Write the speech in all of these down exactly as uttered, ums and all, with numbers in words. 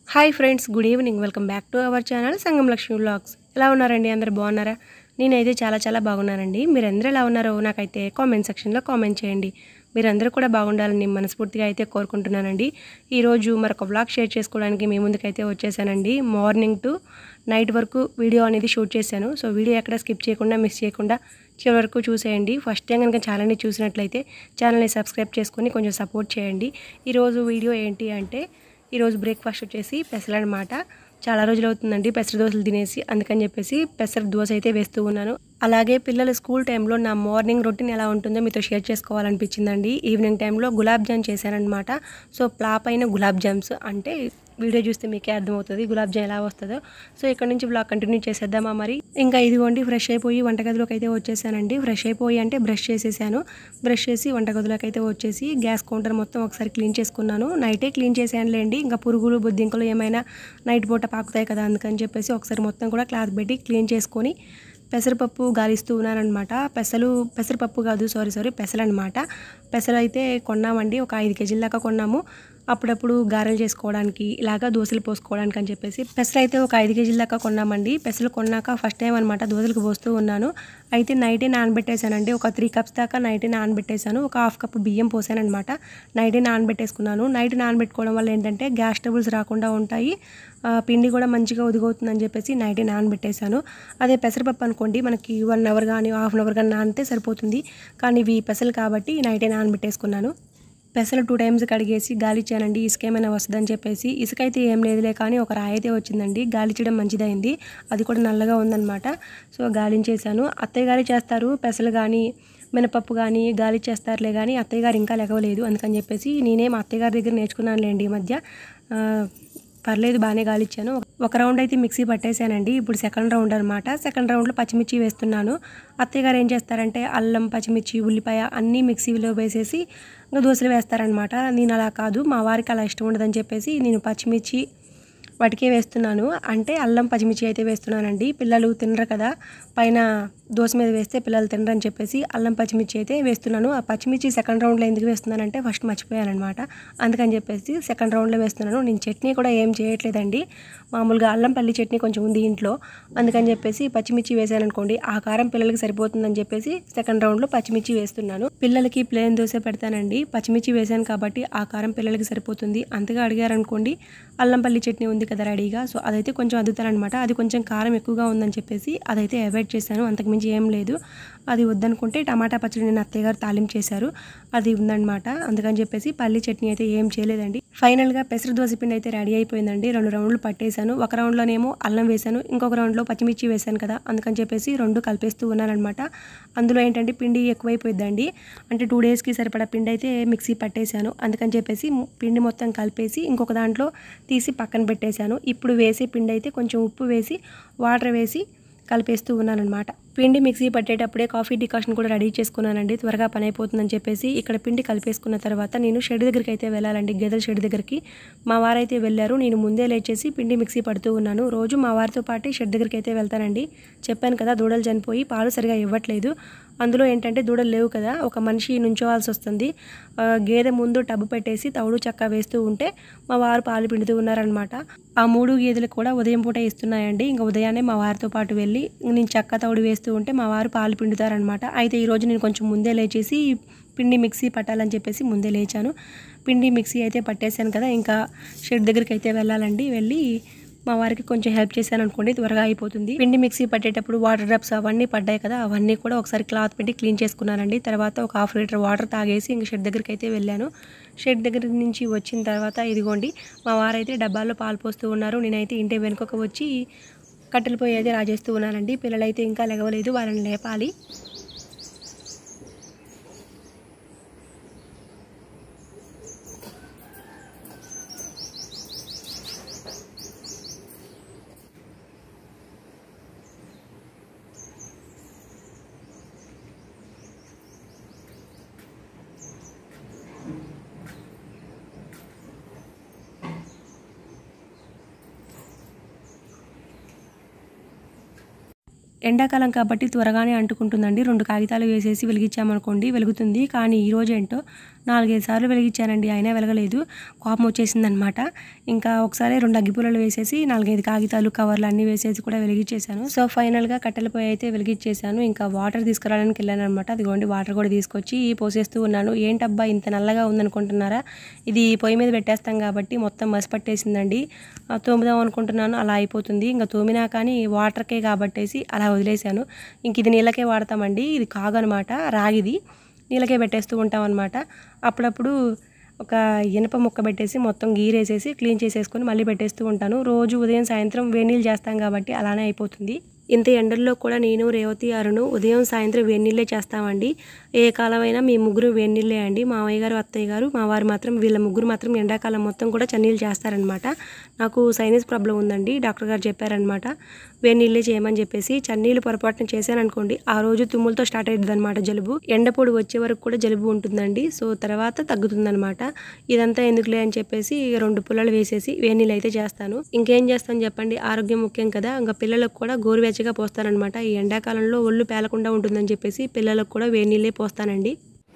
Hi friends, good evening. Welcome back to our channel Sangam Lakshmi vlogs. ఎలా ఉన్నారండి? అందరు బాగున్నారా? నేనైతే చాలా చాలా బాగున్నానండి. మీరందరూ ఎలా ఉన్నారో నాకైతే కామెంట్ సెక్షన్లో కామెంట్ చేయండి. మీరందరూ కూడా బాగుండాలని మనస్ఫూర్తిగా అయితే కోరుకుంటున్నానండి. ఈరోజు మరొక వ్లాగ్ షేర్ చేసుకోవడానికి మీ ముందుకైతే వచ్చేసానండి. మార్నింగ్ టు నైట్ వరకు వీడియో అనేది షూట్ చేశాను. సో వీడియో ఎక్కడ స్కిప్ చేయకుండా మిస్ చేయకుండా చివరి వరకు చూసేయండి. ఫస్ట్ టైం కనుక ఛానల్ని చూసినట్లయితే ఛానల్ని సబ్స్క్రైబ్ చేసుకొని కొంచెం సపోర్ట్ చేయండి. ఈరోజు వీడియో ఏంటి అంటే, ఈరోజు బ్రేక్ఫాస్ట్ వచ్చేసి పెసలు అనమాట. చాలా రోజులు అవుతుందండి పెసర దోశలు తినేసి, అందుకని చెప్పేసి పెసర దోశ అయితే వేస్తూ ఉన్నాను. అలాగే పిల్లల స్కూల్ టైంలో నా మార్నింగ్ రొటీన్ ఎలా ఉంటుందో మీతో షేర్ చేసుకోవాలనిపించిందండి. ఈవినింగ్ టైంలో గులాబ్ జామ్ చేశానమాట. సో ప్లాప్ అయిన గులాబ్ జామ్స్ అంటే వీడియో చూస్తే మీకే అర్థమవుతుంది గులాబ్ జామ్ ఎలా వస్తుందో. సో ఇక్కడ నుంచి బ్లాగ్ కంటిన్యూ చేసేద్దామా మరి. ఇంకా ఇదిగోండి ఫ్రెష్ అయిపోయి వంటగదిలోకి అయితే వచ్చేసానండి. ఫ్రెష్ అయిపోయి అంటే బ్రష్ చేసేసాను. బ్రష్ చేసి వంటగదిలోకి అయితే వచ్చేసి గ్యాస్ కౌంటర్ మొత్తం ఒకసారి క్లీన్ చేసుకున్నాను. నైటే క్లీన్ చేసానులేండి, ఇంకా పురుగులు బొద్దింకలు ఏమైనా నైట్ పూట పాకుతాయి కదా, అందుకని చెప్పేసి ఒకసారి మొత్తం కూడా క్లాత్ పెట్టి క్లీన్ చేసుకొని పెసరపప్పు గాలిస్తూ ఉన్నానమాట. పెసలు పెసరపప్పు కాదు సారీ సారీ పెసలు అనమాట. పెసలు అయితే కొన్నామండి, ఒక ఐదు కేజీల దాకా కొన్నాము. అప్పుడప్పుడు గారెలు చేసుకోవడానికి, ఇలాగా దోశలు పోసుకోవడానికి అని చెప్పేసి పెసలు అయితే ఒక ఐదు కేజీల దాకా కొన్నామండి. పెసలు కొన్నాక ఫస్ట్ టైం అనమాట దోశలకు పోస్తూ ఉన్నాను. అయితే నైటే నానబెట్టేశానండి. ఒక త్రీ కప్స్ దాకా నైటే నానబెట్టేశాను. ఒక హాఫ్ కప్ బియ్యం పోసాను అనమాట. నైటే నానబెట్టేసుకున్నాను. నైట్ నానబెట్టుకోవడం వల్ల ఏంటంటే గ్యాస్ ట్రబుల్స్ రాకుండా ఉంటాయి, పిండి కూడా మంచిగా ఉదిగవుతుందని చెప్పేసి నైటే నానబెట్టేశాను. అదే పెసరపప్పు అనుకోండి, మనకి వన్ అవర్ కానీ హాఫ్ అన్ అవర్ కానీ నానితే సరిపోతుంది. కానీ ఇవి పెసలు కాబట్టి నైటే నానబెట్టేసుకున్నాను. పెసలు టూ టైమ్స్ కడిగేసి గాలిచ్చానండి, ఇసుక ఏమైనా వస్తుందని చెప్పేసి. ఇసుక అయితే ఏం లేదులే, కానీ ఒక రాయి అయితే వచ్చిందండి. గాలిచ్చడం మంచిదైంది, అది కూడా నల్లగా ఉందన్నమాట. సో గాలించేసాను. అత్తయ్య గారు చేస్తారు పెసలు కానీ మినపప్పు కానీ గాలి చేస్తారులే, కానీ అత్తయ్య గారు ఇంకా లెగవలేదు. అందుకని చెప్పేసి నేనే మా అత్తయ్య గారి దగ్గర నేర్చుకున్నానులేండి ఈ మధ్య. పర్లేదు, బాగానే గాలిచ్చాను. ఒక రౌండ్ అయితే మిక్సీ పట్టేశానండి. ఇప్పుడు సెకండ్ రౌండ్ అనమాట. సెకండ్ రౌండ్లో పచ్చిమిర్చి వేస్తున్నాను. అత్తయ్య గారు ఏం చేస్తారంటే అల్లం, పచ్చిమిర్చి, ఉల్లిపాయ అన్నీ మిక్సీలో వేసేసి దోశలు వేస్తారనమాట. నేను అలా కాదు, మా వారికి అలా ఇష్టం ఉండదని చెప్పేసి నేను పచ్చిమిర్చి వాటికే వేస్తున్నాను. అంటే అల్లం పచ్చిమిర్చి అయితే వేస్తున్నానండి. పిల్లలు తినరు కదా, పైన దోశ మీద వేస్తే పిల్లలు తినరు అని చెప్పేసి అల్లం పచ్చిమిర్చి అయితే వేస్తున్నాను. ఆ పచ్చిమిర్చి సెకండ్ రౌండ్లో ఎందుకు వేస్తున్నానంటే ఫస్ట్ మర్చిపోయాను అనమాట, అందుకని చెప్పేసి సెకండ్ రౌండ్లో వేస్తున్నాను. నేను చట్నీ కూడా ఏం చేయట్లేదండి, మామూలుగా అల్లం పల్లి చట్నీ కొంచెం ఉంది ఇంట్లో, అందుకని చెప్పేసి పచ్చిమిర్చి వేసాను అనుకోండి, ఆ కారం పిల్లలకి సరిపోతుందని చెప్పేసి సెకండ్ రౌండ్లో పచ్చిమిర్చి వేస్తున్నాను. పిల్లలకి ప్లేన్ దోశ పెడతానండి, పచ్చిమిర్చి వేసాను కాబట్టి ఆ కారం పిల్లలకి సరిపోతుంది. అంతగా అడిగారనుకోండి అల్లం పల్లి చట్నీ ఉంది కదా రెడీగా, సో అదైతే కొంచెం అద్దుతానమాట. అది కొంచెం కారం ఎక్కువగా ఉందని చెప్పేసి అదైతే అవాయిడ్ చేశాను, అంతకుమించి ఏం లేదు. అది వద్దనుకుంటే టమాటా పచ్చడి నేను అత్తయ్య గారు తాలింపు చేశారు, అది ఉందన్నమాట. అందుకని చెప్పేసి పల్లి చట్నీ అయితే ఏం చేయలేదండి. ఫైనల్గా పెసర దోశ పిండి అయితే రెడీ అయిపోయిందండి. రెండు రౌండ్లు పట్టేశాను. ఒక రౌండ్లోనేమో అల్లం వేశాను, ఇంకొక రౌండ్లో పచ్చిమిర్చి వేశాను కదా, అందుకని చెప్పేసి రెండు కలిపేస్తూ ఉన్నానమాట. అందులో ఏంటంటే పిండి ఎక్కువైపోయిందండి, అంటే టూ డేస్కి సరిపడా పిండి అయితే మిక్సీ పట్టేశాను. అందుకని చెప్పేసి పిండి మొత్తం కలిపేసి ఇంకొక దాంట్లో తీసి పక్కన పెట్టేశాను. ఇప్పుడు వేసే పిండి అయితే కొంచెం ఉప్పు వేసి వాటర్ వేసి కలిపేస్తూ ఉన్నానమాట. పిండి మిక్సీ పట్టేటప్పుడే కాఫీ డికాషన్ కూడా రెడీ చేసుకున్నానండి, త్వరగా పని అయిపోతుందని చెప్పేసి. ఇక్కడ పిండి కలిపేసుకున్న తర్వాత నేను షెడ్ దగ్గరికి అయితే వెళ్ళాలండి, గేదెల షెడ్ దగ్గరికి. మా వారైతే వెళ్ళారు, నేను ముందే లేచేసి పిండి మిక్సీ పడుతూ ఉన్నాను. రోజు మా వారితో పాటు షెడ్ దగ్గరికి అయితే వెళ్తానండి. చెప్పాను కదా దూడలు చనిపోయి పాలు సరిగా ఇవ్వట్లేదు, అందులో ఏంటంటే దూడలు లేవు కదా, ఒక మనిషి నుంచోవాల్సి వస్తుంది. గేదె ముందు టబ్బు పెట్టేసి తౌడు చక్క వేస్తూ ఉంటే మా వారు పాలు పిండుతూ ఉన్నారనమాట. ఆ మూడు గేదెలు కూడా ఉదయం పూట ఇస్తున్నాయండి. ఇంకా ఉదయాన్నే మా వారితో పాటు వెళ్ళి నేను చక్క తౌడు వేస్తూ ఉంటే మా వారు పాలు పిండుతారనమాట. అయితే ఈరోజు నేను కొంచెం ముందే లేచేసి పిండి మిక్సీ పట్టాలని చెప్పేసి ముందే లేచాను. పిండి మిక్సీ అయితే పట్టేశాను కదా, ఇంకా షెడ్ దగ్గరికి అయితే వెళ్ళాలండి. వెళ్ళి మా వారికి కొంచెం హెల్ప్ చేశాను అనుకోండి, త్వరగా అయిపోతుంది. పిండి మిక్సీ పట్టేటప్పుడు వాటర్ డ్రాప్స్ అవన్నీ పడ్డాయి కదా, అవన్నీ కూడా ఒకసారి క్లాత్ పెట్టి క్లీన్ చేసుకున్నానండి. తర్వాత ఒక హాఫ్ లీటర్ వాటర్ తాగేసి ఇంక షెడ్ దగ్గరికి అయితే వెళ్ళాను. షెడ్ దగ్గర నుంచి వచ్చిన తర్వాత ఇదిగోండి మా వారైతే డబ్బాల్లో పాలు పోస్తూ ఉన్నారు. నేనైతే ఇంటి వెనుకకు వచ్చి కట్టెల పొయ్యి అయితే రాజేస్తూ ఉన్నానండి. పిల్లలైతే ఇంకా లెగవలేదు, వాళ్ళని లేపాలి. ఎండాకాలం కాబట్టి త్వరగానే అంటుకుంటుందండి. రెండు కాగితాలు వేసేసి వెలిగించామనుకోండి వెలుగుతుంది. కానీ ఈరోజు ఏంటో నాలుగైదు సార్లు వెలిగించానండి, అయినా వెలగలేదు. కోపం వచ్చేసిందనమాట. ఇంకా ఒకసారి రెండు అగ్గిపుల్లలు వేసేసి నాలుగైదు కాగితాలు కవర్లు అన్నీ వేసేసి కూడా వెలిగించేసాను. సో ఫైనల్గా కట్టెల పొయ్యి అయితే వెలిగించేసాను. ఇంకా వాటర్ తీసుకురావడానికి వెళ్ళాను అనమాట. అదిగోండి వాటర్ కూడా తీసుకొచ్చి పోసేస్తూ ఉన్నాను. ఏంటబ్బా ఇంత నల్లగా ఉందనుకుంటున్నారా, ఇది పొయ్యి మీద పెట్టేస్తాం కాబట్టి మొత్తం మసి పట్టేసిందండి. తోముదాం అనుకుంటున్నాను, అలా అయిపోతుంది. ఇంకా తోమినా కానీ వాటర్కే కాబట్టేసి అలా వదిలేశాను. ఇంక ఇది నీళ్ళకే వాడతామండి. ఇది కాగు అనమాట, రాగిది, నీళ్ళకే పెట్టేస్తూ ఉంటాం అనమాట. అప్పుడప్పుడు ఒక ఇనప ముక్క పెట్టేసి మొత్తం గీరేసేసి క్లీన్ చేసేసుకొని మళ్ళీ పెట్టేస్తూ ఉంటాను. రోజు ఉదయం సాయంత్రం వేడి నీళ్ళు చేస్తాం కాబట్టి అలానే అయిపోతుంది. ఇంత ఎండల్లో కూడా నేను, రేవతి, అరుణు ఉదయం సాయంత్రం వేడి నీళ్ళే చేస్తామండి. ఏ కాలమైనా మీ ముగ్గురు వేడి నీళ్ళే అండి. మావయ్య గారు, అత్తయ్య గారు, మా వారు మాత్రం, వీళ్ళ ముగ్గురు మాత్రం ఎండాకాలం మొత్తం కూడా చన్నీళ్ళు చేస్తారనమాట. నాకు సైనస్ ప్రాబ్లం ఉందండి, డాక్టర్ గారు చెప్పారనమాట వేడి నీళ్ళే చేయమని చెప్పేసి. చన్నీళ్ళు పొరపాటున చేశాను అనుకోండి, ఆ రోజు తుమ్ములతో స్టార్ట్ అవుతుంది అనమాట జలుబు. ఎండపొడి వచ్చే వరకు కూడా జలుబు ఉంటుందండి. సో తర్వాత తగ్గుతుందనమాట. ఇదంతా ఎందుకులే అని చెప్పేసి రెండు పుల్లలు వేసేసి వేడి నీళ్ళు అయితే చేస్తాను. ఇంకేం చేస్తాను చెప్పండి, ఆరోగ్యం ముఖ్యం కదా. ఇంకా పిల్లలకు కూడా గోరువెచ్చగా పోస్తానమాట. ఈ ఎండాకాలంలో ఒళ్ళు పేలకుండా ఉంటుందని చెప్పేసి పిల్లలకు కూడా వేడి నీళ్ళే పోస్తానండి.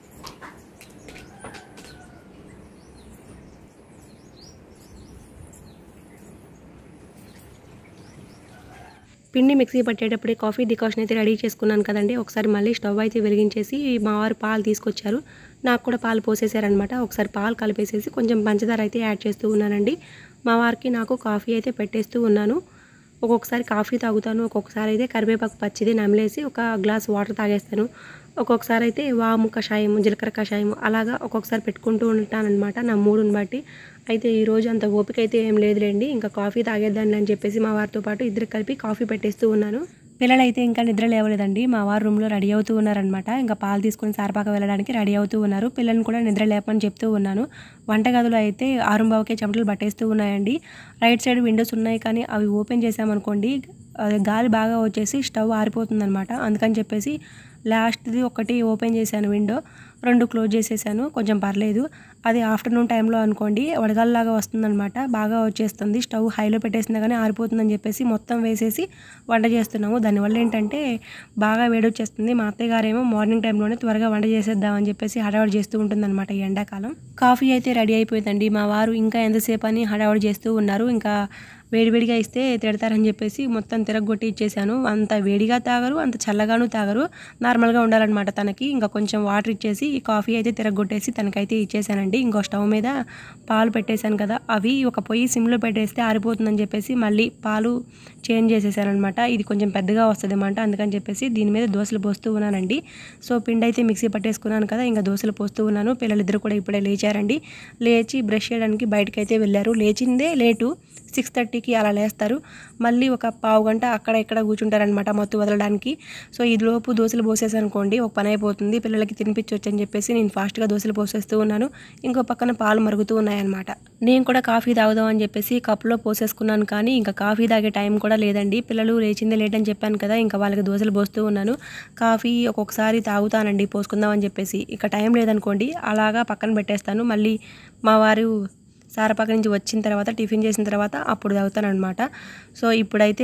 పిండి మిక్సీ పట్టేటప్పుడే కాఫీ డికాషన్ అయితే రెడీ చేసుకున్నాను కదండి. ఒకసారి మళ్ళీ స్టవ్ అయితే వెలిగించేసి మా వారు పాలు తీసుకొచ్చారు, నాకు కూడా పాలు పోసేసారనమాట. ఒకసారి పాలు కలిపేసేసి కొంచెం పంచదార అయితే యాడ్ చేస్తూ ఉన్నానండి. మా వారికి నాకు కాఫీ అయితే పెట్టేస్తూ ఉన్నాను. ఒక్కొక్కసారి కాఫీ తాగుతాను, ఒక్కొక్కసారి అయితే కరివేపాకు పచ్చిది నమిలేసి ఒక గ్లాస్ వాటర్ తాగేస్తాను. ఒక్కొక్కసారి అయితే వాము కషాయము, జీలకర్ర కషాయము అలాగా ఒక్కొక్కసారి పెట్టుకుంటూ ఉంటానన్నమాట నా మూడుని బట్టి. అయితే ఈరోజు అంత ఓపిక అయితే ఏం లేదులేండి, ఇంకా కాఫీ తాగేద్దాన్ని అని చెప్పేసి మా వారితో పాటు ఇద్దరు కలిపి కాఫీ పెట్టేస్తూ ఉన్నాను. పిల్లలైతే ఇంకా నిద్ర లేవలేదండి, మా వారు రూమ్లో రెడీ అవుతూ ఉన్నారనమాట. ఇంకా పాలు తీసుకుని సారపాక వెళ్ళడానికి రెడీ అవుతూ ఉన్నారు. పిల్లల్ని కూడా నిద్ర లేపని చెప్తూ ఉన్నాను. వంటగదిలో అయితే ఆరుంబావుకే చెమటలు పట్టేస్తూ ఉన్నాయండి. రైట్ సైడ్ విండోస్ ఉన్నాయి కానీ అవి ఓపెన్ చేసామనుకోండి గాలి బాగా వచ్చేసి స్టవ్ ఆరిపోతుందనమాట. అందుకని చెప్పేసి లాస్ట్ది ఒకటి ఓపెన్ చేశాను విండో, రెండు క్లోజ్ చేసేసాను. కొంచెం పర్లేదు. అది ఆఫ్టర్నూన్ టైంలో అనుకోండి వడగాల్లాగా వస్తుందన్నమాట, బాగా వచ్చేస్తుంది. స్టవ్ హైలో పెట్టేసినా కానీ ఆరిపోతుందని చెప్పేసి మొత్తం వేసేసి వంట చేస్తున్నాము. దానివల్ల ఏంటంటే బాగా వేడొచ్చేస్తుంది. మా అత్తయ్య గారేమో మార్నింగ్ టైంలోనే త్వరగా వంట చేసేద్దామని చెప్పేసి హడావుడి చేస్తూ ఉంటుందన్నమాట ఈ ఎండాకాలం. కాఫీ అయితే రెడీ అయిపోయిందండి. మా వారు ఇంకా ఎంతసేపు అని హడావుడి చేస్తూ ఉన్నారు. ఇంకా వేడివేడిగా ఇస్తే తిడతారని చెప్పేసి మొత్తం తిరగొట్టి ఇచ్చేసాను. అంత వేడిగా తాగరు, అంత చల్లగాను తాగరు, నార్మల్గా ఉండాలన్నమాట తనకి. ఇంకా కొంచెం వాటర్ ఇచ్చేసి ఈ కాఫీ అయితే తిరగొట్టేసి తనకైతే ఇచ్చేసానండి. ఇంకో స్టవ్ మీద పాలు పెట్టేశాను కదా, అవి ఒక పొయ్యి సిమ్లో పెట్టేస్తే ఆరిపోతుందని చెప్పేసి మళ్ళీ పాలు చేంజ్ చేసేసాను అనమాట. ఇది కొంచెం పెద్దగా వస్తుంది అన్నమాట, అందుకని చెప్పేసి దీని మీద దోశలు పోస్తూ ఉన్నానండి. సో పిండి అయితే మిక్సీ పట్టేసుకున్నాను కదా, ఇంకా దోశలు పోస్తూ ఉన్నాను. పిల్లలిద్దరు కూడా ఇప్పుడే లేచారండి. లేచి బ్రష్ చేయడానికి బయటకైతే వెళ్ళారు. లేచిందే లేటు, సిక్స్ థర్టీకి అలా లేస్తారు. మళ్ళీ ఒక పావు గంట అక్కడ ఇక్కడ కూర్చుంటారనమాట మత్తు వదలడానికి. సో ఈలోపు దోశలు పోసేసనుకోండి ఒక పని అయిపోతుంది. పిల్లలకి తినిపించవచ్చు అని చెప్పేసి నేను ఫాస్ట్గా దోశలు పోసేస్తూ ఉన్నాను. ఇంకో పక్కన పాలు మరుగుతూ ఉన్నాయన్నమాట. నేను కూడా కాఫీ తాగుదాం అని చెప్పేసి కప్లో పోసేసుకున్నాను, కానీ ఇంకా కాఫీ తాగే టైం కూడా లేదండి. పిల్లలు లేచిందే లేట్ అని చెప్పాను కదా, ఇంకా వాళ్ళకి దోశలు పోస్తూ ఉన్నాను. కాఫీ ఒక్కొక్కసారి తాగుతానండి పోసుకుందాం అని చెప్పేసి, ఇక టైం లేదనుకోండి అలాగా పక్కన పెట్టేస్తాను. మళ్ళీ మా వారు సారపాక నుంచి వచ్చిన తర్వాత టిఫిన్ చేసిన తర్వాత అప్పుడు తాగుతానమాట. సో ఇప్పుడైతే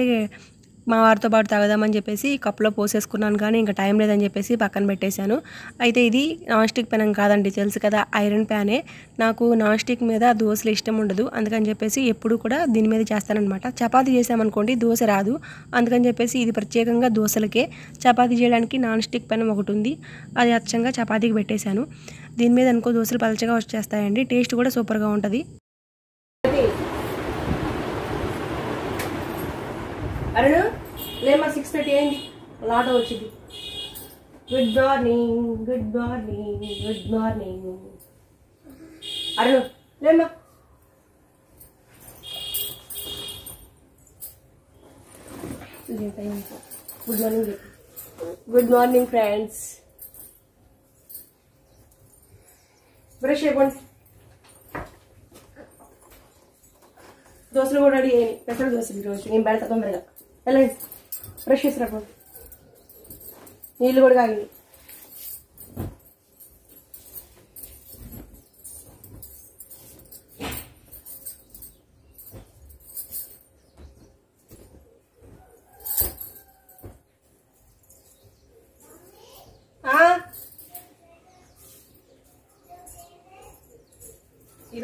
మా వారితో పాటు తాగుదామని చెప్పేసి కప్లో పోసేసుకున్నాను, కానీ ఇంకా టైం లేదని చెప్పేసి పక్కన పెట్టేశాను. అయితే ఇది నాన్ స్టిక్ పెనం కాదండి, తెలుసు కదా, ఐరన్ ప్యానే. నాకు నాన్ స్టిక్ మీద దోశలు ఇష్టం ఉండదు, అందుకని చెప్పేసి ఎప్పుడు కూడా దీని మీద చేస్తానన్నమాట. చపాతీ చేసామనుకోండి దోశ రాదు, అందుకని చెప్పేసి ఇది ప్రత్యేకంగా దోశలకే. చపాతీ చేయడానికి నాన్ స్టిక్ పెనం ఒకటి ఉంది, అది అచ్చంగా చపాతీకి పెట్టేశాను. దీని మీద అనుకో దోశలు పలచగా వచ్చేస్తాయండి, టేస్ట్ కూడా సూపర్గా ఉంటుంది. అరుణ్ లేమా, సిక్స్ థర్టీ అయింది, లాటో వచ్చింది. Good morning, good morning, good morning. Arun లేమా. Good morning, good morning friends. Brush అయిపోండి. దోశలు కూడా రెడీ అయ్యాయి, పెసర దోశలు ఈరోజు నేను పెడతా తొందరగా. వెళ్ళండి బ్రష్ చేసి రాకండి, నీళ్ళు కూడా కాగింది.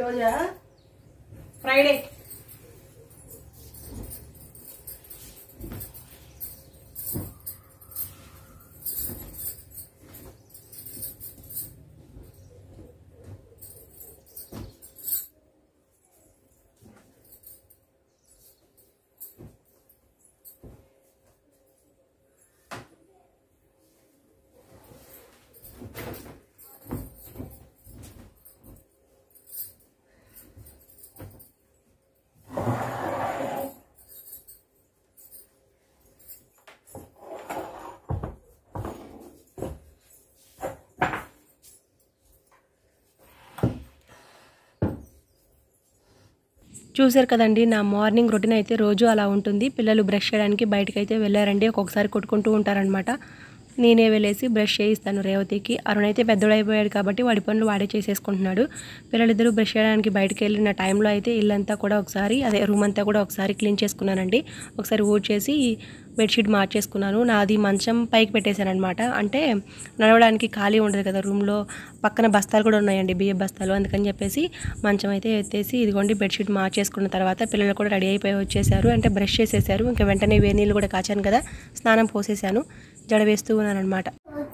ఈరోజు ఫ్రైడే. చూసారు కదండి, నా మార్నింగ్ రొటీన్ అయితే రోజు అలా ఉంటుంది. పిల్లలు బ్రష్ చేయడానికి బయటకు అయితే వెళ్ళారండి. ఒక్కొక్కసారి కొట్టుకుంటూ ఉంటారనమాట. నేనే వెళ్ళేసి బ్రష్ చేయిస్తాను రేవతికి. అరుణ్ అయితే పెద్దోడైపోయాడు కాబట్టి వాడి పనులు వాడే చేసేసుకుంటున్నాడు. పిల్లలిద్దరూ బ్రష్ చేయడానికి బయటకు వెళ్ళిన టైంలో అయితే ఇల్లంతా కూడా ఒకసారి అదే రూమ్ అంతా కూడా ఒకసారి క్లీన్ చేసుకున్నానండి. ఒకసారి ఊడ్చేసి బెడ్షీట్ మార్చేసుకున్నాను. నాది మంచం పైకి పెట్టేశాను అనమాట. అంటే నడవడానికి ఖాళీ ఉండదు కదా రూమ్లో, పక్కన బస్తాలు కూడా ఉన్నాయండి, బియ్య బస్తాలు. అందుకని చెప్పేసి మంచం అయితే ఎత్తేసి ఇదిగోండి బెడ్షీట్ మార్చేసుకున్న తర్వాత పిల్లలు కూడా రెడీ అయిపోయి వచ్చేసారు. అంటే బ్రష్ చేసేసారు. ఇంకా వెంటనే వేడి నీళ్ళు కూడా కాచాను కదా, స్నానం పోసేసాను, జడ వేస్తూ ఉన్నాను అనమాట.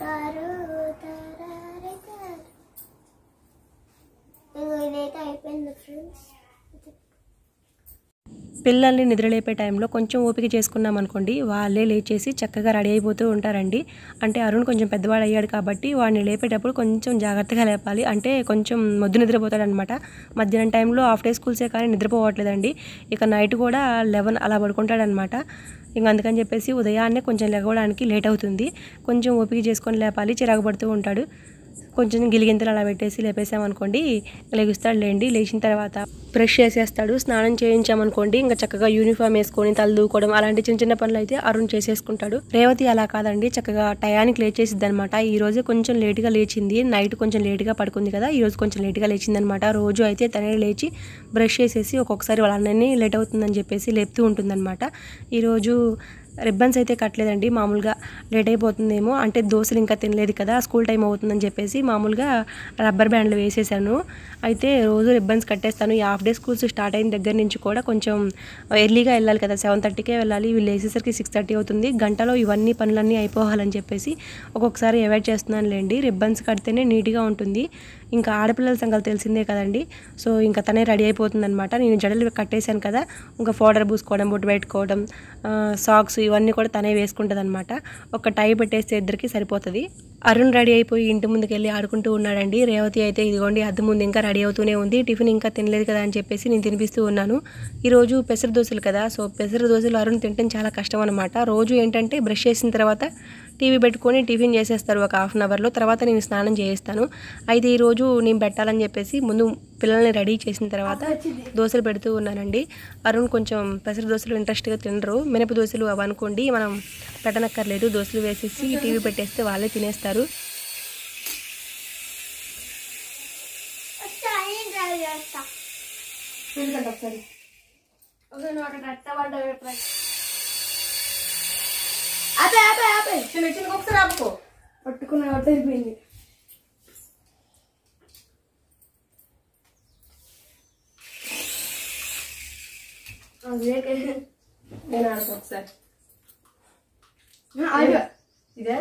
పిల్లల్ని నిద్రలేపే టైంలో కొంచెం ఓపిక చేసుకున్నాం అనుకోండి, వాళ్ళే లేచేసి చక్కగా రెడీ అయిపోతూ ఉంటారండి. అంటే అరుణ్ కొంచెం పెద్దవాడు అయ్యాడు కాబట్టి వాడిని లేపేటప్పుడు కొంచెం జాగ్రత్తగా లేపాలి. అంటే కొంచెం మొద్దు నిద్రపోతాడనమాట. మధ్యాహ్నం టైంలో హాఫ్ డే స్కూల్సే కానీ నిద్రపోవట్లేదండి. ఇక నైట్ కూడా లెవెన్ అలా పడుకుంటాడనమాట. ఇంక అందుకని చెప్పేసి ఉదయాన్నే కొంచెం లెగవడానికి లేట్ అవుతుంది. కొంచెం ఓపిక చేసుకొని లేపాలి, చిరాకు పడుతూ ఉంటాడు. కొంచెం గిలిగింతలు అలా పెట్టేసి లేపేసామనుకోండి లెగుస్తాడు లేండి. లేచిన తర్వాత బ్రష్ చేసేస్తాడు. స్నానం చేయించామనుకోండి ఇంకా చక్కగా యూనిఫామ్ వేసుకొని తల దూకోవడం అలాంటి చిన్న చిన్న పనులు అయితే అరుణ్ చేసేసుకుంటాడు. రేవతి అలా కాదండి, చక్కగా టయానికి లేచేసిద్ది అనమాట. ఈ రోజు కొంచెం లేటుగా లేచింది. నైట్ కొంచెం లేటుగా పడుకుంది కదా, ఈ రోజు కొంచెం లేటుగా లేచింది అనమాట. రోజు అయితే తనే లేచి బ్రష్ చేసేసి ఒక్కొక్కసారి వాళ్ళ అన్నని లేట్ అవుతుందని చెప్పేసి లేపుతూ ఉంటుందన్నమాట. ఈరోజు రిబ్బన్స్ అయితే కట్టలేదండి. మామూలుగా లేట్ అయిపోతుందేమో, అంటే దోశలు ఇంకా తినలేదు కదా, స్కూల్ టైం అవుతుందని చెప్పేసి మామూలుగా రబ్బర్ బ్యాండ్లు వేసేసాను. అయితే రోజు రిబ్బన్స్ కట్టేస్తాను. ఈ హాఫ్ డే స్కూల్స్ స్టార్ట్ అయిన దగ్గర నుంచి కూడా కొంచెం ఎర్లీగా వెళ్ళాలి కదా, సెవెన్ థర్టీకే వెళ్ళాలి. వీళ్ళు వేసేసరికి సిక్స్ థర్టీ అవుతుంది. గంటలో ఇవన్నీ పనులన్నీ అయిపోవాలని చెప్పేసి ఒక్కొక్కసారి అవాయిడ్ చేస్తున్నాను లేండి. రిబ్బన్స్ కడితేనే నీట్గా ఉంటుంది. ఇంకా ఆడపిల్లల సంగతి తెలిసిందే కదండి. సో ఇంకా తనే రెడీ అయిపోతుంది అనమాట. నేను జడలు కట్టేశాను కదా, ఇంకా పౌడర్ పూసుకోవడం, బొట్టు పెట్టుకోవడం, సాక్స్ ఇవన్నీ కూడా తనే వేసుకుంటుంది అనమాట. ఒక టై పెట్టేస్తే ఇద్దరికి సరిపోతుంది. అరుణ్ రెడీ అయిపోయి ఇంటి ముందుకు వెళ్ళి ఆడుకుంటూ ఉన్నాడండి. రేవతి అయితే ఇదిగోండి అద్దం ముందు ఇంకా రెడీ అవుతూనే ఉంది. టిఫిన్ ఇంకా తినలేదు కదా అని చెప్పేసి నేను తినిపిస్తూ ఉన్నాను. ఈరోజు పెసర దోశలు కదా, సో పెసర దోశలు అరుణ్ తింటే చాలా కష్టం అనమాట. రోజు ఏంటంటే బ్రష్ చేసిన తర్వాత టీవీ పెట్టుకొని టిఫిన్ చేసేస్తారు ఒక హాఫ్ అన్ అవర్లో. తర్వాత నేను స్నానం చేస్తాను. అయితే ఈరోజు నేను పెట్టాలని చెప్పేసి ముందు పిల్లల్ని రెడీ చేసిన తర్వాత దోశలు పెడుతూ ఉన్నానండి. అరుణ్ కొంచెం పెసర దోశలు ఇంట్రెస్ట్గా తినరు. మినప దోశలు అవి అనుకోండి మనం పెట్టనక్కర్లేదు, దోశలు వేసేసి టీవీ పెట్టేస్తే వాళ్ళే తినేస్తారు. ఆపే ఆపే ఆపే చిన్న చిన్న ఒకసారి ఆపుకో, పట్టుకున్న సరిపోయింది. నేను ఆడుకో ఒకసారి ఇదే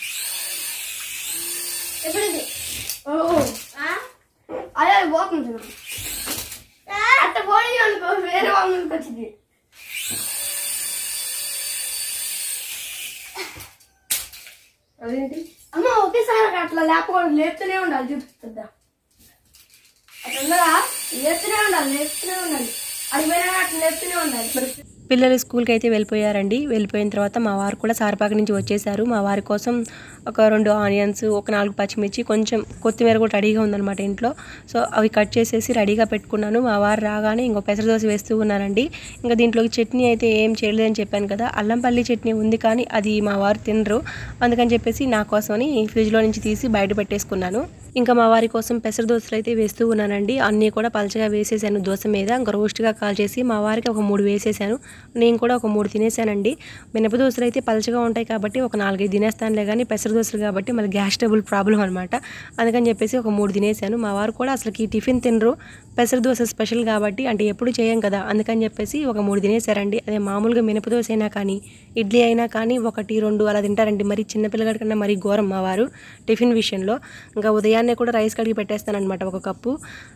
ఎప్పుడైతే అదే పోతుంది అట్ట పోయి అనుకో, వేరే వాళ్ళకి వచ్చింది. అదేంటి అమ్మ ఒకేసారి అట్లా లేపకూడదు, లేపుతూనే ఉండాలి. చూపిస్తుందా అట్లా ఉండదా? లేపుతూనే ఉండాలి, లేపుతూనే ఉండాలి. అడిగిపోయినా అట్లా లేపుతూనే ఉండాలి. పిల్లలు స్కూల్కి అయితే వెళ్ళిపోయారండి. వెళ్ళిపోయిన తర్వాత మా వారు కూడా సారపాక నుంచి వచ్చేసారు. మా వారి కోసం ఒక రెండు ఆనియన్స్, ఒక నాలుగు పచ్చిమిర్చి, కొంచెం కొత్తిమీర కూడా రెడీగా ఉందన్నమాట ఇంట్లో. సో అవి కట్ చేసేసి రెడీగా పెట్టుకున్నాను. మా వారు రాగానే ఇంకో పెసర దోశ వేస్తూ ఉన్నానండి. ఇంకా దీంట్లోకి చట్నీ అయితే ఏం చేయలేదని చెప్పాను కదా, అల్లం పల్లి చట్నీ ఉంది కానీ అది మా వారు తినరు. అందుకని చెప్పేసి నా కోసమని ఫ్రిడ్జ్లో నుంచి తీసి బయట పెట్టేసుకున్నాను. ఇంకా మా వారి కోసం పెసర దోశలు అయితే వేస్తూ ఉన్నానండి. అన్నీ కూడా పలచగా వేసేసాను దోశ మీద. ఇంకా రోస్ట్గా కాల్ చేసి మా వారికి ఒక మూడు వేసేసాను. నేను కూడా ఒక మూడు తినేసానండి. మినప దోశలు అయితే పలచగా ఉంటాయి కాబట్టి ఒక నాలుగైదు తినేస్తానులే, కానీ పెసర దోశలు కాబట్టి మళ్ళీ గ్యాస్ ట్రబుల్ ప్రాబ్లం అనమాట. అందుకని చెప్పేసి ఒక మూడు తినేసాను. మా వారు కూడా అసలుకి టిఫిన్ తినరు, పెసర దోశ స్పెషల్ కాబట్టి, అంటే ఎప్పుడు చేయం కదా, అందుకని చెప్పేసి ఒక మూడు తినేసారండి. అదే మామూలుగా మినప దోశ అయినా కానీ ఇడ్లీ అయినా కానీ ఒకటి రెండు అలా తింటారండి. మరి చిన్నపిల్లగాడి కన్నా మరీ ఘోరం మా వారు టిఫిన్ విషయంలో. ఇంకా ఉదయాన్నే కూడా రైస్ కడిగి పెట్టేస్తానమాట. ఒక కప్పు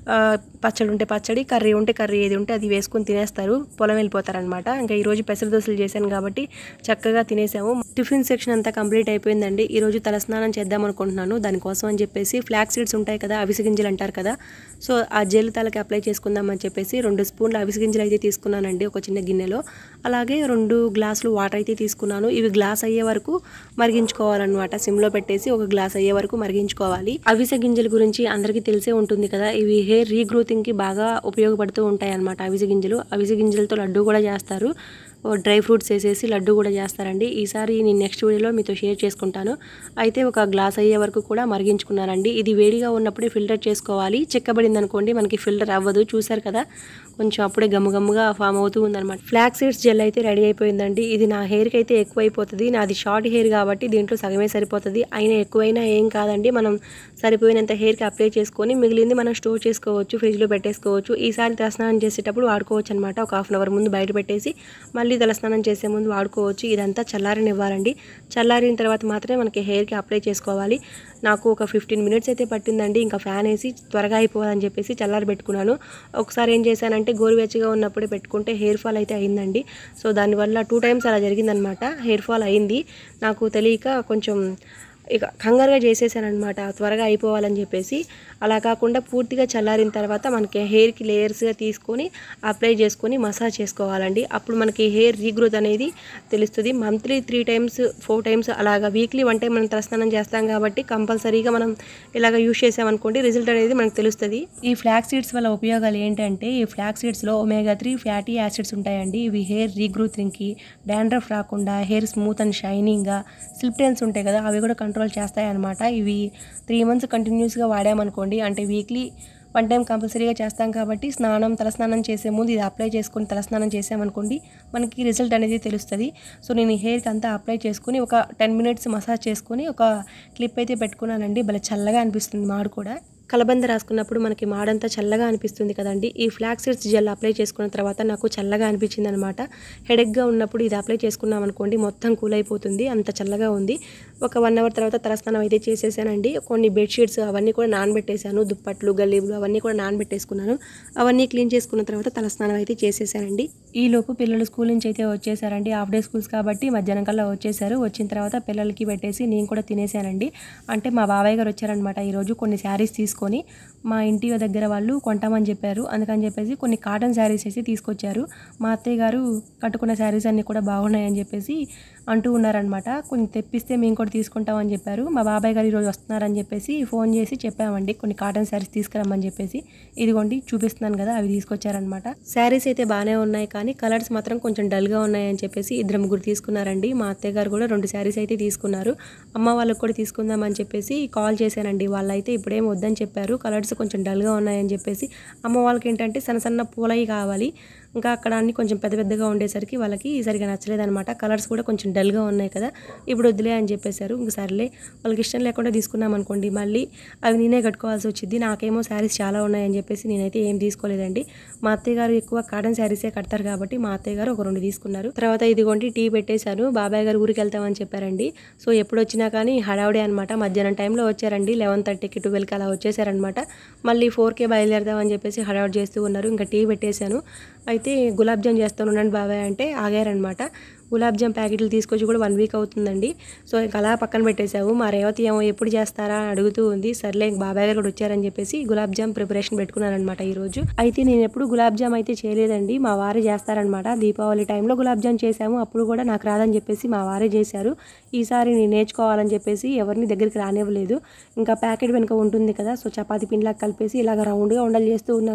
పచ్చడి ఉంటే పచ్చడి, కర్రీ ఉంటే కర్రీ, ఏది ఉంటే అది వేసుకొని తినేస్తారు, పొలం వెళ్ళిపోతారనమాట. ఇంకా ఈరోజు పెసర దోశలు చేశాను కాబట్టి చక్కగా తినేసాము. టిఫిన్ సెక్షన్ అంతా కంప్లీట్ అయిపోయిందండి. ఈరోజు తలస్నానం చేద్దాం అనుకుంటున్నాను. దానికోసం అని చెప్పేసి ఫ్లాక్ సీడ్స్ ఉంటాయి కదా, అవిసె గింజలు అంటారు కదా, సో ఆ జెల్ తలకి అప్లై చేసుకుందామని చెప్పేసి రెండు స్పూన్లు అవిసె గింజలు అయితే తీసుకున్నానండి ఒక చిన్న గిన్నెలో. అలాగే రెండు గ్లాసులు వాటర్ అయితే తీసుకున్నాను. ఇవి గ్లాస్ అయ్యే వరకు మరిగించుకోవాలన్నమాట. సిమ్లో పెట్టేసి ఒక గ్లాస్ అయ్యే వరకు మరిగించుకోవాలి. అవిసె గింజల గురించి అందరికీ తెలిసే ఉంటుంది కదా, ఇవి హెయిర్ రీగ్రోతింగ్కి బాగా ఉపయోగపడుతూ ఉంటాయి అన్నమాట. అవిసె గింజలు అవిసె గింజలతో లడ్డు కూడా చేస్తారు, డ్రై ఫ్రూట్స్ వేసేసి లడ్డు కూడా చేస్తారండి. ఈసారి నేను నెక్స్ట్ వీడియోలో మీతో షేర్ చేసుకుంటాను. అయితే ఒక గ్లాస్ అయ్యే వరకు కూడా మరిగించుకున్నానండి. ఇది వేడిగా ఉన్నప్పుడే ఫిల్టర్ చేసుకోవాలి. చిక్కబడింది అనుకోండి మనకి ఫిల్టర్ అవ్వదు. చూసారు కదా, కొంచెం అప్పుడే గమ్ముగమ్ముగా ఫామ్ అవుతూ ఉందన్నమాట. ఫ్లాక్ సీడ్స్ జెల్ అయితే రెడీ అయిపోయిందండి. ఇది నా హెయిర్కి అయితే ఎక్కువ అయిపోతుంది. నాది షార్ట్ హెయిర్ కాబట్టి దీంట్లో సగమే సరిపోతుంది. అయినా ఎక్కువైనా ఏం కాదండి, మనం సరిపోయినంత హెయిర్కి అప్లై చేసుకొని మిగిలింది మనం స్టోర్ చేసుకోవచ్చు, ఫ్రిడ్జ్లో పెట్టేసుకోవచ్చు. ఈసారి తలస్నానం చేసేటప్పుడు వాడుకోవచ్చు అనమాట. ఒక హాఫ్ అన్ అవర్ ముందు బయట పెట్టేసి మళ్ళీ తలస్నానం చేసే ముందు వాడుకోవచ్చు. ఇదంతా చల్లారనివ్వాలండి. చల్లారిన తర్వాత మాత్రమే మనకి హెయిర్కి అప్లై చేసుకోవాలి. నాకు ఒక ఫిఫ్టీన్ మినిట్స్ అయితే పట్టిందండి. ఇంకా ఫ్యాన్ వేసి త్వరగా అయిపోవాలని చెప్పేసి చల్లారి పెట్టుకున్నాను. ఒకసారి ఏం చేశానంటే గోరువెచ్చగా ఉన్నప్పుడే పెట్టుకుంటే హెయిర్ ఫాల్ అయితే అయిందండి. సో దానివల్ల టూ టైమ్స్ అలా జరిగిందనమాట. హెయిర్ ఫాల్ అయింది, నాకు తెలియక కొంచెం ఇక కంగారుగా చేసేసాను అనమాట, త్వరగా అయిపోవాలని చెప్పేసి. అలా కాకుండా పూర్తిగా చల్లారిన తర్వాత మనకి హెయిర్కి లేయర్స్గా తీసుకొని అప్లై చేసుకొని మసాజ్ చేసుకోవాలండి. అప్పుడు మనకి హెయిర్ రీగ్రోత్ అనేది తెలుస్తుంది. Monthly three times four times అలాగా వీక్లీ వన్ టైం మనం తలస్నానం చేస్తాం కాబట్టి కంపల్సరీగా మనం ఇలాగ యూజ్ చేసామనుకోండి రిజల్ట్ అనేది మనకు తెలుస్తుంది. ఈ ఫ్లాక్ సీడ్స్ వల్ల ఉపయోగాలు ఏంటంటే, ఈ ఫ్లాక్ సీడ్స్లో ఒమేగా త్రీ ఫ్యాటీ యాసిడ్స్ ఉంటాయండి. ఇవి హెయిర్ రీగ్రోతింగ్కి, డాండ్రఫ్ రాకుండా, హెయిర్ స్మూత్ అండ్ షైనింగ్గా, స్లిప్ ఎండ్స్ ఉంటాయి కదా అవి కూడా కంట్రోల్ చేస్తాయి అన్నమాట. ఇవి త్రీ మంత్స్ కంటిన్యూస్గా వాడామనుకోండి, అంటే వీక్లీ వన్ టైం కంపల్సరీగా చేస్తాం కాబట్టి స్నానం తలస్నానం చేసే ముందు ఇది అప్లై చేసుకొని తలస్నానం చేసామనుకోండి మనకి రిజల్ట్ అనేది తెలుస్తుంది. సో నేను ఈ హెయిర్కి అంతా అప్లై చేసుకుని ఒక టెన్ మినిట్స్ మసాజ్ చేసుకుని ఒక క్లిప్ అయితే పెట్టుకున్నానండి. భలే చల్లగా అనిపిస్తుంది మాడు కూడా. కలబంద రాసుకున్నప్పుడు మనకి మాడంతా చల్లగా అనిపిస్తుంది కదండి. ఈ ఫ్లాక్ సీడ్స్ జెల్ అప్లై చేసుకున్న తర్వాత నాకు చల్లగా అనిపించింది అనమాట. హెడేక్గా ఉన్నప్పుడు ఇది అప్లై చేసుకున్నాం అనుకోండి మొత్తం కూల్ అయిపోతుంది, అంత చల్లగా ఉంది. ఒక వన్ అవర్ తర్వాత తలస్నానం అయితే చేసేసానండి. కొన్ని బెడ్షీట్స్ అవన్నీ కూడా నానబెట్టేశాను, దుప్పట్లు గల్లీలు అవన్నీ కూడా నానబెట్టేసుకున్నాను. అవన్నీ క్లీన్ చేసుకున్న తర్వాత తలస్నానం అయితే చేసేసానండి. ఈలోపు పిల్లలు స్కూల్ నుంచి అయితే వచ్చేసారండి. హాఫ్ డే స్కూల్స్ కాబట్టి మధ్యాహ్నం కల్లా వచ్చేసారు. వచ్చిన తర్వాత పిల్లలకి పెట్టేసి నేను కూడా తినేసానండి. అంటే మా బాబాయ్ గారు వచ్చారనమాట ఈరోజు. కొన్ని శారీస్ తీసుకొని మా ఇంటి దగ్గర వాళ్ళు కొంటామని చెప్పారు. అందుకని చెప్పేసి కొన్ని కాటన్ శారీస్ అయితే తీసుకొచ్చారు. మా అత్తయ్య గారు కట్టుకున్న శారీస్ అన్నీ కూడా బాగున్నాయని చెప్పేసి అంటూ ఉన్నారనమాట. కొన్ని తెప్పిస్తే మేము కూడా తీసుకుంటామని చెప్పారు. మా బాబాయ్ గారు ఈరోజు వస్తున్నారని చెప్పేసి ఫోన్ చేసి చెప్పామండి కొన్ని కాటన్ శారీస్ తీసుకురమ్మని చెప్పేసి. ఇదిగోండి చూపిస్తున్నాను కదా, అవి తీసుకొచ్చారనమాట. శారీస్ అయితే బాగానే ఉన్నాయి కానీ కలర్స్ మాత్రం కొంచెం డల్గా ఉన్నాయని చెప్పేసి ఇద్దరు ముగ్గురు తీసుకున్నారండి. మా అత్తయ్య గారు కూడా రెండు శారీస్ అయితే తీసుకున్నారు. అమ్మ వాళ్ళకి కూడా తీసుకుందామని చెప్పేసి కాల్ చేశానండి. వాళ్ళైతే ఇప్పుడేం వద్దని చెప్పారు, కలర్స్ కొంచెం డల్గా ఉన్నాయని చెప్పేసి. అమ్మ వాళ్ళకి ఏంటంటే సన్న సన్న పూలవి కావాలి, ఇంకా అక్కడ అన్ని కొంచెం పెద్ద పెద్దగా ఉండేసరికి వాళ్ళకి సరిగా నచ్చలేదనమాట. కలర్స్ కూడా కొంచెం డల్గా ఉన్నాయి కదా, ఇప్పుడు వద్దులే అని చెప్పేశారు. ఇంక సర్లే వాళ్ళకి ఇష్టం లేకుండా తీసుకున్నాం అనుకోండి మళ్ళీ అవి నేనే కట్టుకోవాల్సి వచ్చింది. నాకేమో శారీస్ చాలా ఉన్నాయని చెప్పేసి నేనైతే ఏం తీసుకోలేదండి. మా అత్తయ్య గారు ఎక్కువ కాటన్ శారీసే కడతారు కాబట్టి మా అత్తయ్య గారు ఒక రెండు తీసుకున్నారు. తర్వాత ఇదిగోండి టీ పెట్టేశాను. బాబాయ్ గారు ఊరికి వెళ్తామని చెప్పారండి. సో ఎప్పుడు వచ్చినా కానీ హడావుడే అనమాట. మధ్యాహ్నం టైంలో వచ్చారండి, లెవెన్ థర్టీకి ట్వెల్వ్కి అలా వచ్చేసారనమాట. మళ్ళీ ఫోర్కే బయలుదేరదామని చెప్పేసి హడావుడి చేస్తూ ఉన్నారు. ఇంకా టీ పెట్టేశాను. అయితే గులాబ్ జామ్ చేస్తాను ఉండండి బాబాయ్ అంటే ఆగారనమాట. గులాబ్ జామ్ ప్యాకెట్లు తీసుకొచ్చి కూడా వన్ వీక్ అవుతుందండి. సో ఇంకా అలా పక్కన పెట్టేశావు. మా రేవతి ఏమో ఎప్పుడు చేస్తారా అని అడుగుతూ ఉంది. సర్లే బాబాయ్ గారు కూడా వచ్చారని చెప్పేసి గులాబ్ జామ్ ప్రిపరేషన్ పెట్టుకున్నానమాట ఈరోజు. అయితే నేను ఎప్పుడు గులాబ్ జామ్ అయితే చేయలేదండి, మా వారే చేస్తారనమాట. దీపావళి టైంలో గులాబ్ జామ్ చేశాము, అప్పుడు కూడా నాకు రాదని చెప్పేసి మా వారే చేశారు. ఈసారి నేను నేర్చుకోవాలని చెప్పేసి ఎవరిని దగ్గరికి రానివ్వలేదు. ఇంకా ప్యాకెట్ వెనుక ఉంటుంది కదా, సో చపాతీ పిండిలాగా కలిపేసి ఇలాగ రౌండ్గా ఉండలు చేస్తూ ఉన్నాను.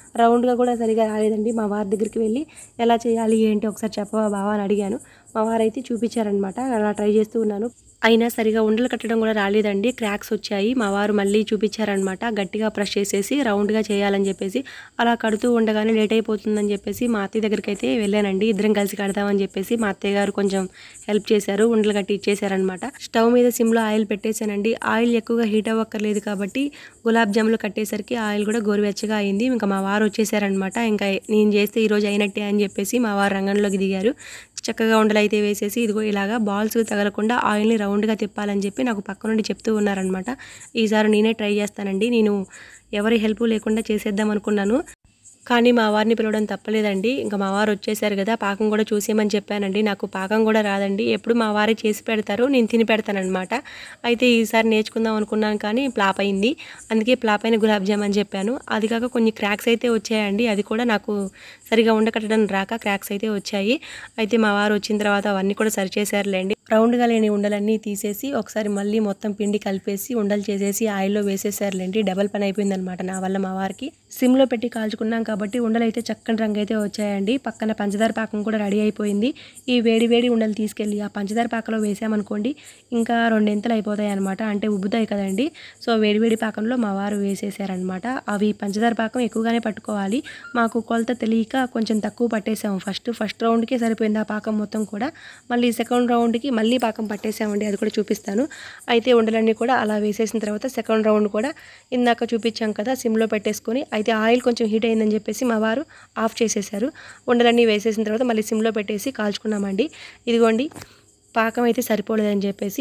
రౌండ్గా కూడా సరిగా రాలేదండి. మా వారి దగ్గరికి వెళ్ళి ఎలా చేయాలి ఏంటి ఒకసారి చెప్పవా బావా అని అడిగాను. మా వారు అయితే చూపించారనమాట. అలా ట్రై చేస్తూ ఉన్నాను. అయినా సరిగా ఉండలు కట్టడం కూడా రాలేదండి. క్రాక్స్ వచ్చాయి. మా వారు మళ్ళీ చూపించారనమాట. గట్టిగా ప్రెస్ చేసేసి రౌండ్గా చేయాలని చెప్పేసి అలా కడుతూ ఉండగానే లేట్ అయిపోతుందని చెప్పేసి మా అత్తయ్య దగ్గరికి అయితే వెళ్ళానండి. ఇద్దరం కలిసి కడదామని చెప్పేసి మా అత్తయ్య గారు కొంచెం హెల్ప్ చేశారు. ఉండలు కట్టి ఇచ్చేసారనమాట. స్టవ్ మీద సిమ్లో ఆయిల్ పెట్టేశానండి. ఆయిల్ ఎక్కువగా హీట్ అవ్వక్కర్లేదు కాబట్టి గులాబ్ జాములు కట్టేసరికి ఆయిల్ కూడా గోరువెచ్చగా అయింది. ఇంకా మా వారు వచ్చేసారనమాట. ఇంకా నేను చేస్తే ఈరోజు అయినట్టే అని చెప్పేసి మా వారు రంగంలోకి దిగారు. చక్కగా ఉండలు అయితే వేసేసి ఇదిగో ఇలాగా బాల్స్ తగలకుండా ఆయిల్ని రౌండ్గా తిప్పాలని చెప్పి నాకు పక్క నుండి చెప్తూ ఉన్నారనమాట. ఈసారి నేనే ట్రై చేస్తానండి. నేను ఎవరి హెల్ప్ లేకుండా చేసేద్దాం అనుకున్నాను. కానీ మా వారిని పిలవడం తప్పలేదండి. ఇంకా మా వారు వచ్చేసారు కదా, పాకం కూడా చూసేయమని చెప్పానండి. నాకు పాకం కూడా రాదండి. ఎప్పుడు మా వారే చేసి పెడతారు, నేను తిని పెడతానమాట. అయితే ఈసారి నేర్చుకుందాం అనుకున్నాను కానీ ఫ్లాప్ అయింది. అందుకే ఫ్లాప్ అయిన గులాబ్ జామ్ అని చెప్పాను. అది కాక కొన్ని క్రాక్స్ అయితే వచ్చాయండి. అది కూడా నాకు సరిగా ఉండకట్టడం రాక క్రాక్స్ అయితే వచ్చాయి. అయితే మా వారు వచ్చిన తర్వాత అవన్నీ కూడా సరి చేశారులేండి. రౌండ్గా లేని ఉండలన్నీ తీసేసి ఒకసారి మళ్ళీ మొత్తం పిండి కలిపేసి ఉండలు చేసేసి ఆయిల్లో వేసేసారులేండి. డబల్ పని అయిపోయిందనమాట నా వల్ల మా వారికి. సిమ్లో పెట్టి కాల్చుకున్నాం కాబట్టి ఉండలు అయితే చక్కని రంగు అయితే వచ్చాయండి. పక్కన పంచదార పాకం కూడా రెడీ అయిపోయింది. ఈ వేడి వేడి ఉండలు తీసుకెళ్ళి ఆ పంచదార పాకంలో వేసామనుకోండి ఇంకా రెండింతలు అయిపోతాయి అనమాట. అంటే ఉబ్బుతాయి కదండి. సో వేడి వేడి పాకంలో మా వారు వేసేసారనమాట. అవి పంచదార పాకం ఎక్కువగానే పట్టుకోవాలి. మాకు కొలత తెలియక కొంచెం తక్కువ పట్టేసాము. ఫస్ట్ ఫస్ట్ రౌండ్కే సరిపోయింది ఆ పాకం మొత్తం కూడా. మళ్ళీ సెకండ్ రౌండ్కి మళ్ళీ పాకం పట్టేసామండి. అది కూడా చూపిస్తాను. అయితే ఉండలన్నీ కూడా అలా వేసేసిన తర్వాత సెకండ్ రౌండ్ కూడా ఇందాక చూపించాం కదా సిమ్లో పెట్టేసుకొని, అయితే ఆయిల్ కొంచెం హీట్ అయిందని చెప్పేసి మా వారు ఆఫ్ చేసేసారు. ఉండలన్నీ వేసేసిన తర్వాత మళ్ళీ సిమ్లో పెట్టేసి కాల్చుకున్నామండి. ఇదిగోండి పాకం అయితే సరిపోలేదని చెప్పేసి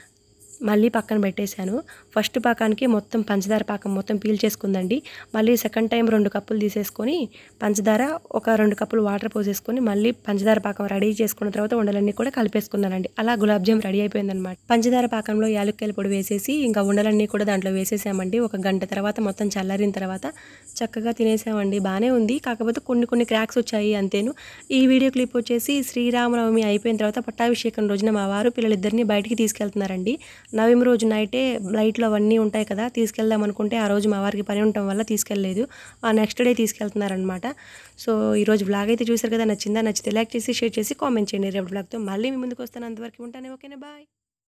మళ్ళీ పక్కన పెట్టేశాను. ఫస్ట్ పాకానికి మొత్తం పంచదార పాకం మొత్తం పీల్చేసుకుందండి. మళ్ళీ సెకండ్ టైం రెండు కప్పులు తీసేసుకొని పంచదార ఒక రెండు కప్పులు వాటర్ పోసేసుకొని మళ్ళీ పంచదార పాకం రెడీ చేసుకున్న తర్వాత ఉండలన్నీ కూడా కలిపేసుకున్నానండి. అలా గులాబ్ జామ్ రెడీ అయిపోయిందనమాట. పంచదార పాకంలో యాలక్కాయల పొడి వేసేసి ఇంకా ఉండలన్నీ కూడా దాంట్లో వేసేసామండి. ఒక గంట తర్వాత మొత్తం చల్లారిన తర్వాత చక్కగా తినేసామండి. బాగానే ఉంది. కాకపోతే కొన్ని కొన్ని క్రాక్స్ వచ్చాయి అంతేను. ఈ వీడియో క్లిప్ వచ్చేసి శ్రీరామనవమి అయిపోయిన తర్వాత పట్టాభిషేకం రోజున మా వారు పిల్లలిద్దరిని బయటికి తీసుకెళ్తున్నారండి. నవమి రోజు నైటే లైట్లు అవన్నీ ఉంటాయి కదా, తీసుకెళ్దాం అనుకుంటే ఆ రోజు మా వారికి పని ఉండటం వల్ల తీసుకెళ్ళలేదు. ఆ నెక్స్ట్ డే తీసుకెళ్తున్నారనమాట. సో ఈరోజు వ్లాగ్ అయితే చూసారు కదా, నచ్చిందా? నచ్చితే లైక్ చేసి షేర్ చేసి కామెంట్ చేయండి. రేపు వ్లాగ్తో మళ్ళీ మీ ముందుకు వస్తాను. అంతవరకు ఉంటాను. ఓకేనా, బాయ్.